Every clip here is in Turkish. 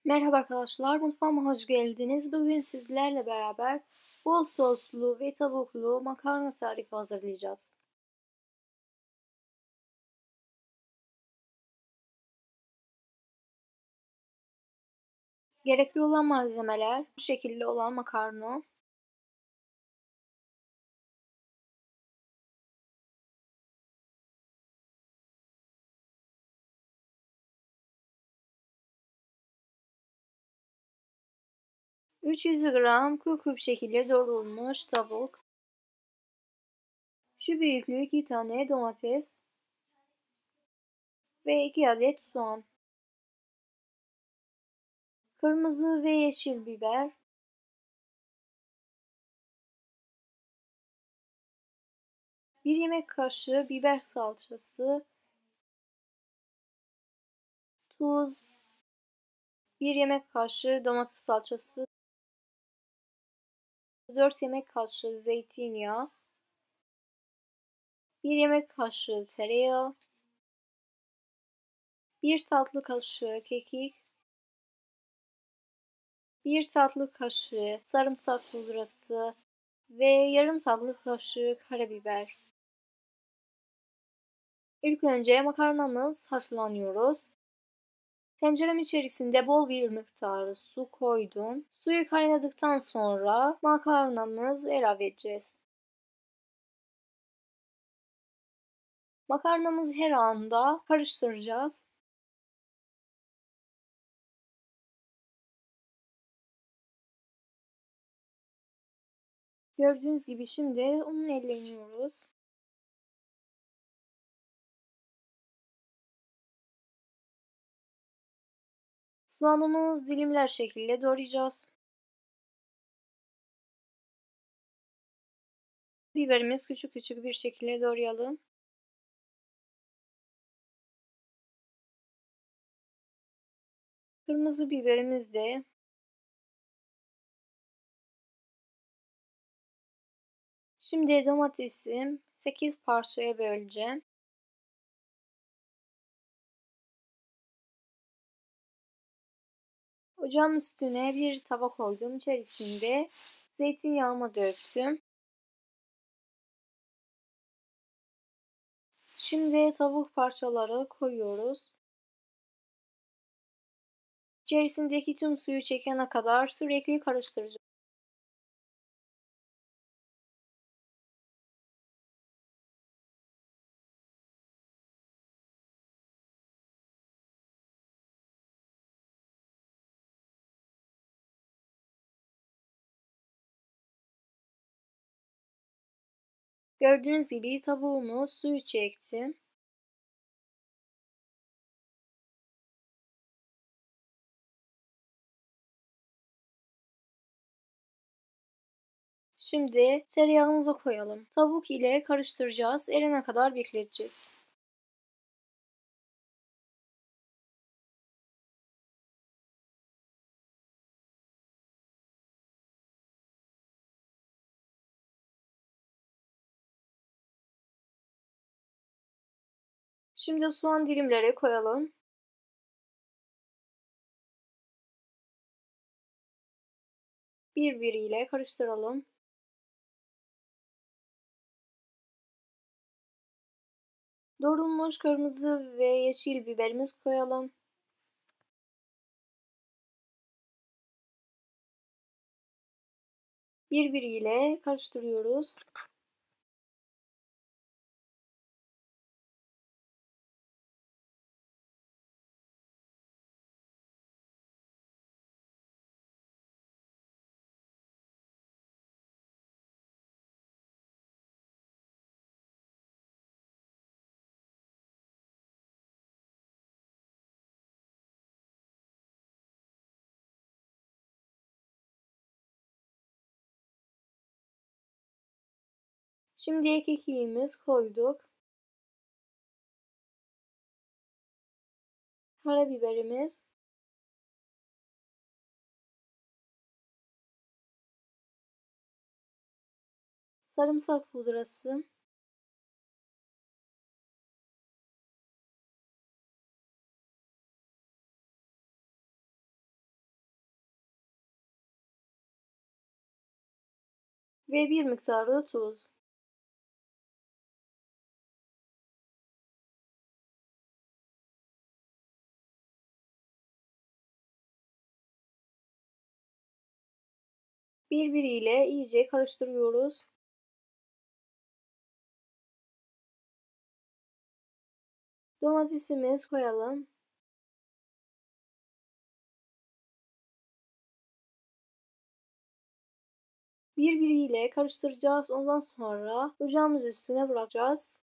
Merhaba arkadaşlar, mutfağıma hoş geldiniz. Bugün sizlerle beraber bol soslu ve tavuklu makarna tarifi hazırlayacağız. Gerekli olan malzemeler bu şekilde olan makarna, 300 gram küp şekilde doğranılmış tavuk, şu büyüklüğü 2 tane domates ve 2 adet soğan, kırmızı ve yeşil biber, 1 yemek kaşığı biber salçası, tuz, 1 yemek kaşığı domates salçası, 4 yemek kaşığı zeytinyağı, 1 yemek kaşığı tereyağı, 1 tatlı kaşığı kekik, 1 tatlı kaşığı sarımsak pudrası ve yarım tatlı kaşığı karabiber. İlk önce makarnamız haşlanıyoruz. Tencerem içerisinde bol bir miktarı su koydum. Suyu kaynadıktan sonra makarnamızı ilave edeceğiz. Makarnamızı her anda karıştıracağız. Gördüğünüz gibi şimdi onu elleniyoruz. Soğanımızı dilimler şekilde doğrayacağız. Biberimiz küçük küçük bir şekilde doğrayalım. Kırmızı biberimiz de şimdi domatesi 8 parçaya böleceğim. Ocağın üstüne bir tava koydum. İçerisinde zeytinyağımı döktüm. Şimdi tavuk parçaları koyuyoruz. İçerisindeki tüm suyu çekene kadar sürekli karıştıracağız. Gördüğünüz gibi tavuğumuz suyu çekti. Şimdi tereyağımızı koyalım. Tavuk ile karıştıracağız. Erene kadar bekleteceğiz. Şimdi soğan dilimleri koyalım. Birbiriyle karıştıralım. Doğranmış kırmızı ve yeşil biberimiz koyalım. Birbiriyle karıştırıyoruz. Şimdi kekiğimiz koyduk. Karabiberimiz, sarımsak pudrası, ve bir miktar da tuz. Birbiriyle iyice karıştırıyoruz. Domatesimizi koyalım. Birbiriyle karıştıracağız. Ondan sonra ocağımız üstüne bırakacağız.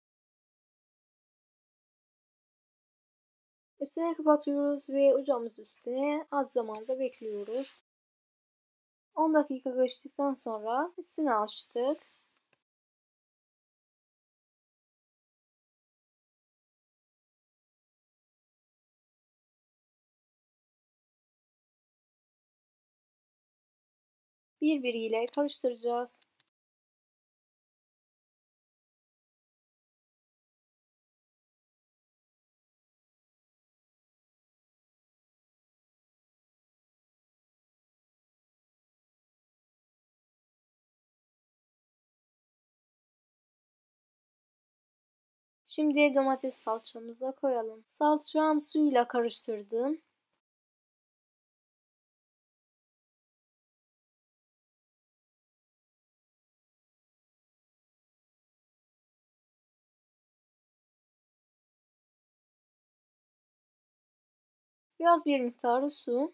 Üstüne kapatıyoruz ve ocağımız üstüne az zamanda bekliyoruz. 10 dakika geçtikten sonra üstüne açtık. Birbiriyle karıştıracağız. Şimdi domates salçamıza koyalım. Salçam suyla karıştırdım. Biraz bir miktarı su.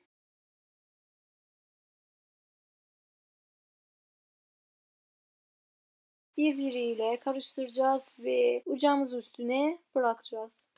Birbiriyle karıştıracağız ve ocağımız üstüne bırakacağız.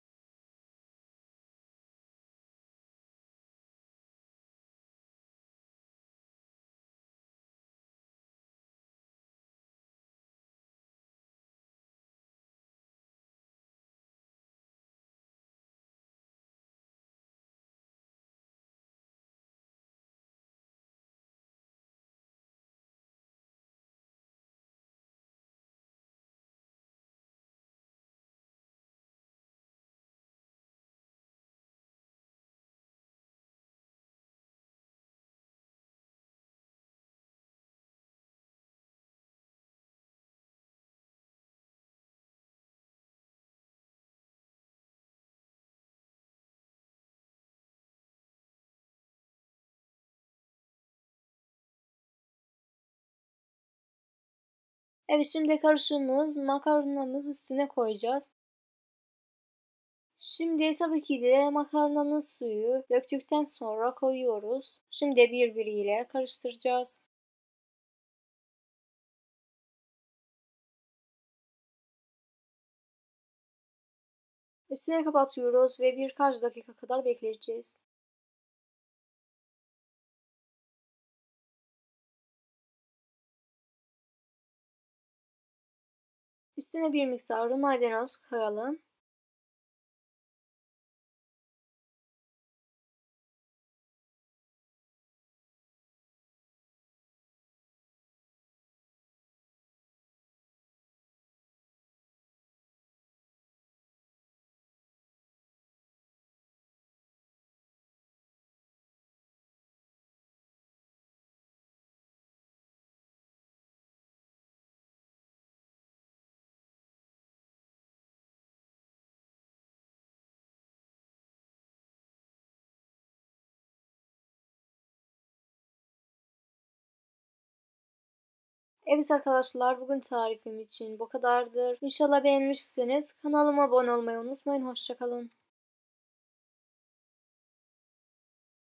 Evet, şimdi karışımımız makarnamız üstüne koyacağız. Şimdi tabii ki de makarnamız suyu döktükten sonra koyuyoruz. Şimdi birbiriyle karıştıracağız. Üstüne kapatıyoruz ve birkaç dakika kadar bekleyeceğiz. Üstüne bir miktar da maydanoz koyalım. Evet arkadaşlar, bugün tarifim için bu kadardır. İnşallah beğenmişsiniz. Kanalıma abone olmayı unutmayın. Hoşça kalın.